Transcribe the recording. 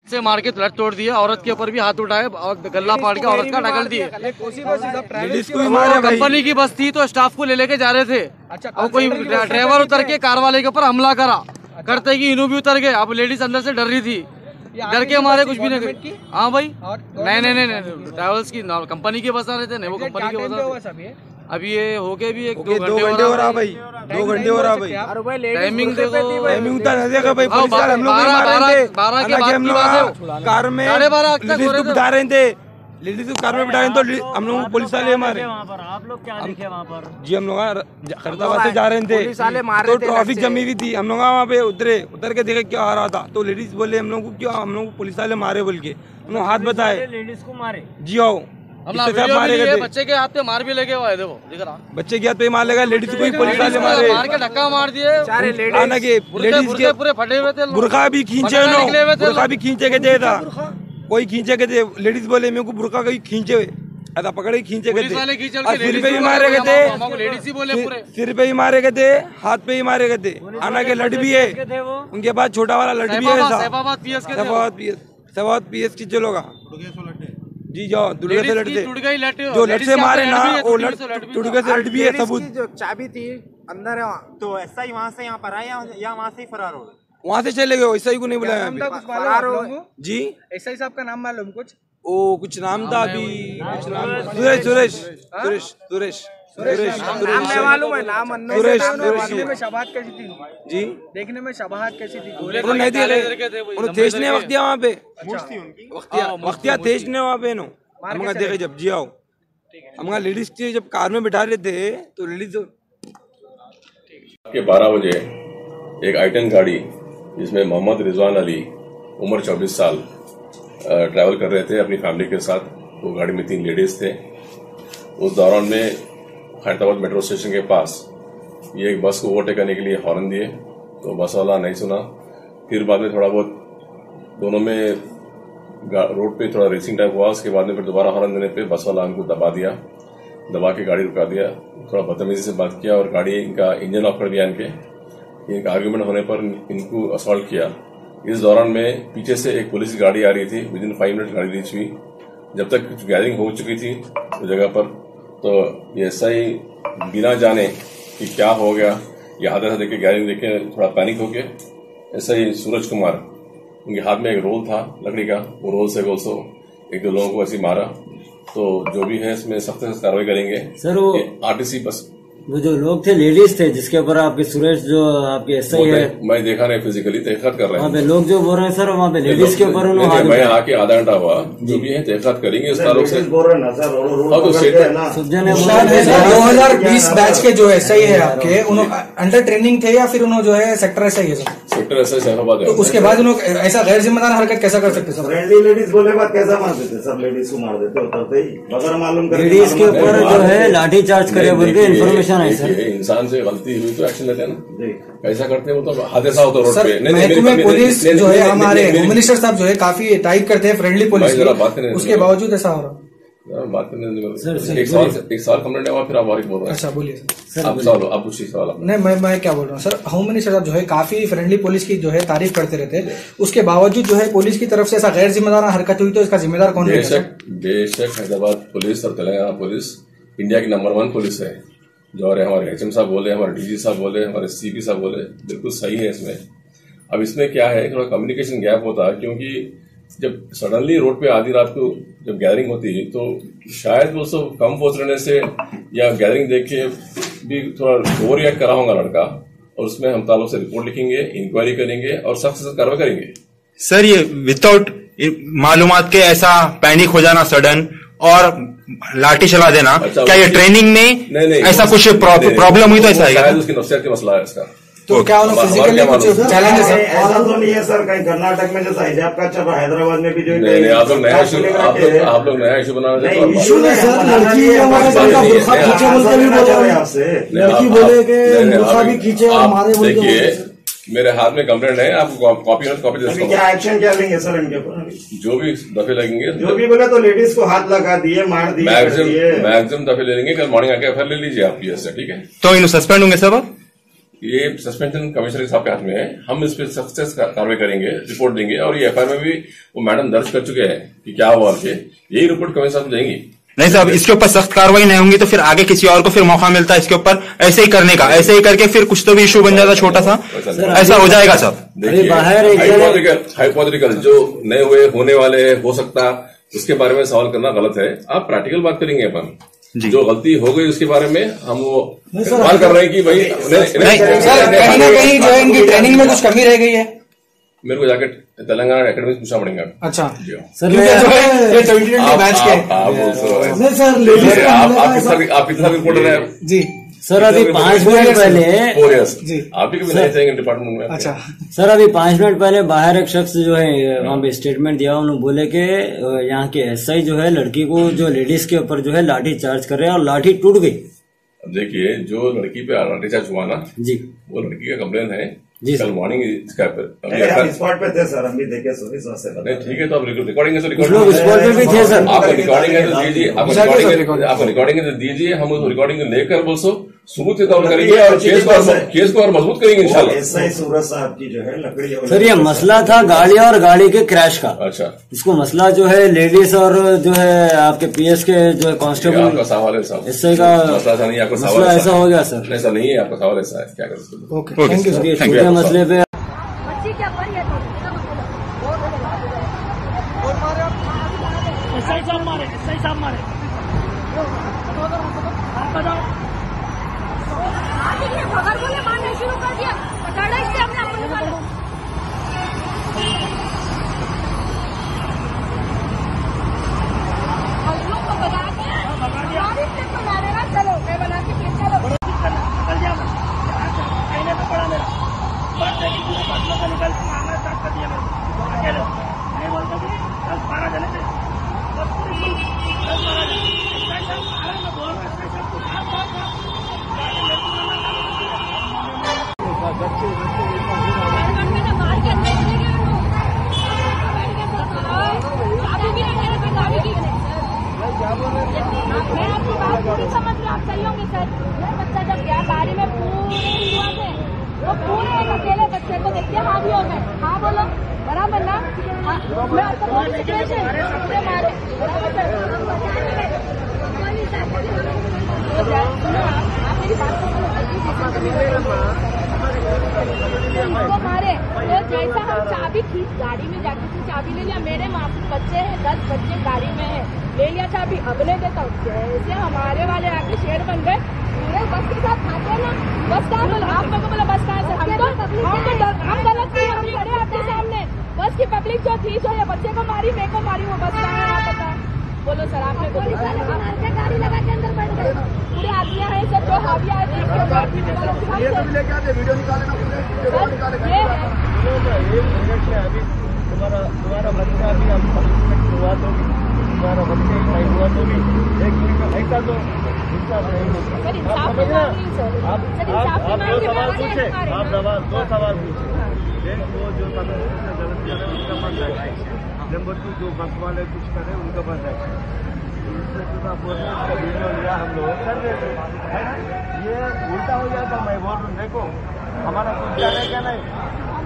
से मार के लट तोड़ दिया, औरत के ऊपर भी हाथ उठाए और गला फाड़ के औरत का ढकल दिए। कंपनी की बस थी तो स्टाफ को ले लेके जा रहे थे। अच्छा, और कोई ड्राइवर उतर के कार वाले के ऊपर हमला करा। करते कि इन्हों भी उतर गए। अब लेडीज अंदर से डर रही थी, डर के हमारे कुछ भी नहीं। हाँ भाई, नहीं ट्रैवल्स की कंपनी के बस आ रहे थे, नहीं वो कंपनी के बस आ रहे थे। अभी ये हो गए भी 1-2 घंटे हो रहा भाई, 2 घंटे हो रहा भाई। टाइमिंग देखो, टाइमिंग उतर देगा भाई। 12 के बाद की बात है। कार में 12:30 बिठा रहे थे, लेडीज को कार में बिठा रहे थे, तो हम लोग पुलिस वाले हमारे। आप लोग क्या देखे वहाँ पर? जी हम लोग खैरताबाद से जा रहे थे, तो ट्रैफिक जमी हुई थी। हम लोग वहाँ पे उतर के देखे क्या आ रहा था, तो लेडीज बोले हम लोग को क्यों, हम लोग पुलिस वाले मारे बोल के हम लोग हाथ बताए। लेडीज को मारे? जी आओ, बच्चे के हाथ पे मार भी लगे हुआ है, देखो दिख रहा। बच्चे के हाथ पे मार लगा, लेडीज को पुलिस वाले मार के धक्का मार दिए। लेडीज के पूरे फटे हुए थे, बुरखा भी खींचे, बुरखा भी खींचे के दे था, कोई खींचे के थे। लेडीज बोले मेरे को बुरखा कोई खींचे हुए, ऐसा पकड़े खींचे के थे। सिर पे भी मारे गए थे, सिर पे ही मारे गए थे, हाथ पे ही मारे गए थे। आना के लट भी है उनके पास, छोटा वाला लट भी है। शहबाद पीएस की चलो का जी, जाओ दुर्गे से लट थे, जो लट से मारे ना वो लट दुर्गे से लट भी है। सबूत जो चाबी थी अंदर है, तो ऐसा ही वहाँ से यहाँ पर आया या वहाँ से ही फरार हो गए? वहाँ से चले गए, ऐसा ही को नहीं बुलाया जी। ऐसा ही साहब का नाम मालूम कुछ? ओ कुछ नाम था, अभी कुछ नाम सुरेश मालूम है नाम। देखने में शबाहत कैसी थी जी? देखने में शबाहत कैसी थी? नहीं थी, तेज ने वक्त दिया वहाँ पे, वक्तिया तेज ने वहाँ पे नो हम देखे जब जी आओ। हम लेडीज के जब कार में बिठा रहे थे तो लेडीज के 12 बजे एक I-10 गाड़ी जिसमें मोहम्मद रिजवान अली उम्र 24 साल ट्रैवल कर रहे थे अपनी फैमिली के साथ। वो गाड़ी में 3 लेडीज थे। उस दौरान में खैरताबाद मेट्रो स्टेशन के पास ये एक बस को ओवरटेक करने के लिए हॉर्न दिए, तो बस वाला नहीं सुना। फिर बाद में थोड़ा बहुत दोनों में रोड पे थोड़ा रेसिंग टाइप हुआ। उसके बाद में फिर दोबारा हॉर्न देने पे बस वाला उनको दबा दिया, दबा के गाड़ी रुका दिया, थोड़ा बदतमीजी से बात किया और गाड़ी इनका इंजन ऑफ कर दिया। इनका आर्ग्यूमेंट होने पर इनको असॉल्ट किया। इस दौरान में पीछे से एक पुलिस की गाड़ी आ रही थी, विदिन 5 मिनट गाड़ी रीच हुई। जब तक कुछ गैदरिंग हो चुकी थी उस जगह पर, तो ये ऐसा ही बिना जाने कि क्या हो गया, ये हादसा देख के गैदरिंग देख के थोड़ा पैनिक हो गए। ऐसा ही सूरज कुमार, उनके हाथ में एक रोल था लकड़ी का, वो रोल से ऑल्सो 1-2 लोगों को ऐसे मारा। तो जो भी है इसमें सख्त से कार्रवाई करेंगे। सर वो आरटीसी बस वो जो लोग थे लेडीज थे जिसके ऊपर आपके सुरेश जो आपके एसआई है, मैं देखा नहीं, फिजिकली तहकीकात कर रहे हैं। वहाँ पे लोग जो बोल रहे हैं सर, वहाँ पे लेडीज के ऊपर मैं आके आधा घंटा हुआ, जो भी है तहकीकात करेंगे इस ताल्लुक से। 2020 बैच के जो एसआई है आपके, उन्होंने अंडर ट्रेनिंग थे या फिर उन्होंने जो है सेक्टर एसआई है? Sector SI Shahabad. तो उसके बाद उन्होंने ऐसा गैर जिम्मेदार हरकत कैसा कर सकते? फ्रेंडली लेडीज बोले बात कैसा मार देते सब? लेडीज को मार देते उतरते ही, बगैर मालूम लेडीज के ऊपर जो है लाठी चार्ज करे बोल के इन्फॉर्मेशन है सर। इंसान से गलती हुई तो एक्शन लेते हैं ना, कैसा करते हैं वो तो हादसा होता है रोड पे। महकमे पुलिस जो है हमारे होम मिनिस्टर साहब जो है काफी टाइट करते हैं फ्रेंडली पुलिस, उसके बावजूद ऐसा हो रहा बात करने। एक साल कंप्लेंट हुआ, फिर आप बोल रहे हैं। अच्छा बोलिए सर। आप पूछिए सवाल। नहीं मैं क्या बोल रहा हूँ सर, होम मिनिस्टर साहब जो है काफी फ्रेंडली पुलिस की जो है तारीफ करते रहते हैं, उसके बावजूद जो है पुलिस की तरफ से ऐसा गैर जिम्मेदार हरकत हुई तो इसका जिम्मेदार कौन है? बेशक हैदराबाद पुलिस और तेलंगाना पुलिस इंडिया की नंबर 1 पुलिस है। जो हमारे HM साहब बोले, हमारे DG साहब बोले, हमारे CP साहब बोले, बिल्कुल सही है इसमें। अब इसमें क्या है, थोड़ा कम्युनिकेशन गैप होता है, क्योंकि जब सडनली रोड पे आधी रात को जब गैदरिंग होती है तो शायद वो सब कम पहुंच रहने से या गैदरिंग देख के भी थोड़ा ओवर रिएक्ट करा होगा लड़का, और उसमें हम ताल्लुक से रिपोर्ट लिखेंगे, इंक्वायरी करेंगे और सख्त से कार्रवाई करेंगे। सर ये विदाउट मालूमात के ऐसा पैनिक हो जाना सडन और लाठी चला देना, अच्छा, क्या ये ट्रेनिंग में नहीं, ऐसा कुछ प्रॉब्लम हुई तो ऐसा है? उसकी नफ्सियात का मसला है इसका। तो क्या फिजिकली कुछ चैलेंज है? ऐसा तो नहीं है सर, कहीं कर्नाटक में जैसा हिजाब का चल रहा, हैदराबाद में भी जो नहीं, आप लोग नया इशू बना रहे हैं। इशू नहीं सर, लड़की बुर्खा खींचे बोल के भी बोले आपसे, लड़की बोले कि बुर्खा भी खींचे और मारे बोल के। देखिए मेरे हाथ में कंप्लेंट है, आप कॉपी दे। क्या एक्शन क्या लेंगे सर इनके ऊपर? जो भी दफे लगेंगे, जो भी बोले तो लेडीज को हाथ लगा दिए, मार दिए, मैक्सिमम दफे ले लेंगे। कल मॉर्निंग आके FIR ले लीजिए आप PS से, ठीक है? तो इन सस्पेंड होंगे सब? ये सस्पेंशन कमिश्नर साहब के हाथ में है। हम इस पर सख्त कार्रवाई करेंगे, रिपोर्ट देंगे और ये एफआईआर में भी वो मैडम दर्ज कर चुके हैं कि क्या हुआ के, यही रिपोर्ट कमिश्नर साहब देंगी। नहीं साहब, इसके ऊपर सख्त कार्रवाई नहीं होंगी तो फिर आगे किसी और को फिर मौका मिलता है इसके ऊपर ऐसे ही करने का, ऐसे ही करके फिर कुछ तो भी इशू बन जाता छोटा सा, ऐसा हो जाएगा साहब। देखिए हाइपोथेटिकल जो नए हुए होने वाले हो सकता, उसके बारे में सवाल करना गलत है। आप प्रैक्टिकल बात करेंगे अपन, जो गलती हो गई उसके बारे में हम वो सवाल कर रहे हैं कि भाई कहीं ना कहीं जो है इनकी ट्रेनिंग में कुछ कमी रह गई है। मेरे को जाके तेलंगाना एकेडमी से पूछना पड़ेगा। अच्छा सर, ये मैच के आप कितना रिपोर्टर है जी सर? अभी 5 मिनट पहले जी आप भी कभी नहीं जाएंगे डिपार्टमेंट में। अच्छा सर, अभी 5 मिनट पहले बाहर एक शख्स जो है वहाँ पे स्टेटमेंट दिया, उन्होंने बोले कि यहाँ के एसआई जो है लड़की को, जो लेडीज के ऊपर जो है लाठी चार्ज कर रहे हैं और लाठी टूट गई। अब देखिए, जो लड़की पे लाठी चार्ज हुआ ना जी, वो लड़की का कंप्लेन है जी कल मॉर्निंग इसका स्पॉट पे थे सर, हम भी देखे सॉरी से नहीं ठीक है, तो आप रिकॉर्डिंग है तो कुछ लोग स्पॉट पे भी थे सर। आपको रिकॉर्डिंग है तो दीजिए, आपको रिकॉर्डिंग है तो दीजिए, हम उस रिकॉर्डिंग लेकर बोलसो सबूत करेंगे और केस को और मजबूत करेंगे इंशाल्लाह। एसआई सूरज साहब की जो है लकड़ी सर, ये मसला था गाड़ी और गाड़ी के क्रैश का। अच्छा, इसको मसला जो है लेडीज और जो है आपके पीएस के जो है कांस्टेबल, आपका सवाल है साहब, एसआई का मसला ऐसा नहीं, आपका मसला सवाल ऐसा हो गया सर। ऐसा नहीं है, आपका सवाल ऐसा है, क्या कर सकते। Okay, thank you sir. छोटे मसले पे बोले मारना शुरू कर दिया, पकड़ा इससे हमने अपने को बना के बना देना। चलो मैं बना के फिर चलो निकल जाओ, कहने तो पड़ा मेरा बात है कि पूरे फसलों का निकल के मामला स्टार्ट कर दिया मैंने अकेले। नहीं बोलता कि 10-12 जने थे, बस पूरी 10-12 जने मैं बोल रहा मैं आपकी बात पूरी समझ रही हूँ, आप सही होंगे सर। मेरा बच्चा जब गया गाड़ी में पूरे हुआ थे, वो पूरे एक अकेले बच्चे को देखते हाँ भी हो गए। हाँ बोलो बराबर ना? मैं आपको बोली सिचुएशन पूरे मारे बराबर आप मेरी बात मारे तो जैसा हम चाबी खींच गाड़ी में जाके चाबी ले लिया, मेरे माँ बच्चे हैं 10 बच्चे गाड़ी में है, ले लिया चाबी, अब ले देता हूँ। जैसे हमारे वाले आके शेर बन गए पूरे बस के साथ खाते हैं ना। बस कहाँ बोला आप लोगों को, बोला बस कहाँ से? हम गलत थे, हम खड़े आपके सामने। बस की पब्लिक जो थी जो ये बच्चे को मारी, मेरे को मारी, वो बस कहाँ है आप बता बोलो सर। आपने गाड़ी लगा के अंदर बैठ गए, पूरे आदमियाँ हैं सर जो हावी आए थे तुम्हारा बच्चा भी हम हुआ तो भी, तुम्हारा बच्चे नहीं हुआ तो भी 1 मिनट ऐसा तो इंसाफ नहीं होता। आप समझना, आप 2 सवाल पूछे, आप 2 सवाल पूछे। वो जो गलत करे उनका पास एक्शन, नंबर 2 जो बस वाले कुछ करे उनका पास एक्शन। इससे तो आप बोल रहे हैं वीडियो लिया हम लोग कर देते, ये उल्टा हो जाता। मैं बोल रहा हूँ देखो हमारा कुछ रहेगा नहीं,